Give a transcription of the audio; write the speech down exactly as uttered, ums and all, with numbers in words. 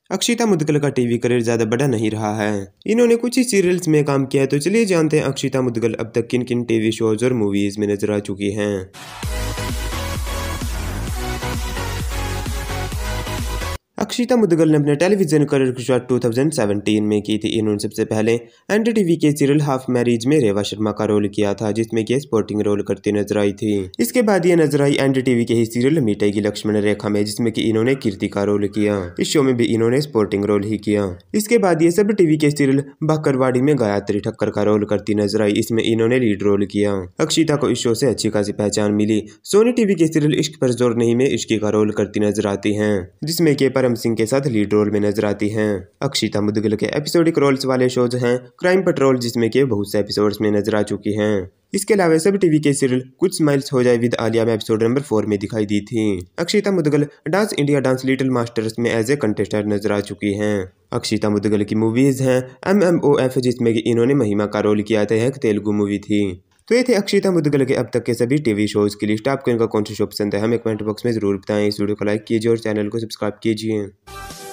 अक्षिता मुदगल का TV career ज्यादा बड़ा नहीं रहा है। इन्होंने कुछ ही सीरियल्स में काम किया है, तो चलिए जानते हैं अक्षिता मुदगल अब तक किन किन टीवी शोज और मूवीज में नजर आ चुकी हैं। अक्षिता मुदगल ने अपने टेलीविजन करियर की शुरुआत दो हज़ार सत्रह में की थी। इन्होंने सबसे पहले एनडीटीवी के सीरियल हाफ मैरिज में रेवा शर्मा का रोल किया था, जिसमें कि स्पोर्टिंग रोल करती नजर आई थी। इसके बाद ये नजर आई एनडीटीवी के ही सीरियल मिठाई लक्ष्मण रेखा में, जिसमें कि इन्होंने कीर्ति का रोल किया। इस शो में भी इन्होंने स्पोर्टिंग रोल ही किया। इसके बाद ये सब टीवी के सीरियल बाकरवाड़ी में गायत्री ठक्कर का रोल करती नजर आई। इसमें इन्होंने लीड रोल किया। अक्षिता को इस शो से अच्छी खासी पहचान मिली। सोनी टीवी के सीरियल इश्क पर जोर नहीं में इश्क का रोल करती नजर आती हैं, जिसमें कि परम सिंह के साथ लीड रोल में नजर आती हैं। अक्षिता मुदगल के एपिसोडिक रोल्स वाले शोज हैं क्राइम पेट्रोल, जिसमें कि बहुत से एपिसोड्स में नजर आ चुकी हैं। इसके अलावा सब टीवी के सीरियल कुछ स्माइल्स हो जाए विद आलिया में एपिसोड नंबर फोर में दिखाई दी थी। Akshita Mudgal dance India dance little masters में एज ए कंटेस्टेंट नजर आ चुकी हैं। अक्षिता मुदगल की मूवीज हैं एम एम ओ एफ, जिसमें कि इन्होंने महिमा का रोल किया था, एक तेलुगु मूवी थी। तो ये थे अक्षिता मुदगल के अब तक के सभी टीवी शोज की लिस्ट। आपको इनका कौन सा शो पसंद है हमें कमेंट बॉक्स में जरूर बताएं। इस वीडियो को लाइक कीजिए और चैनल को सब्सक्राइब कीजिए।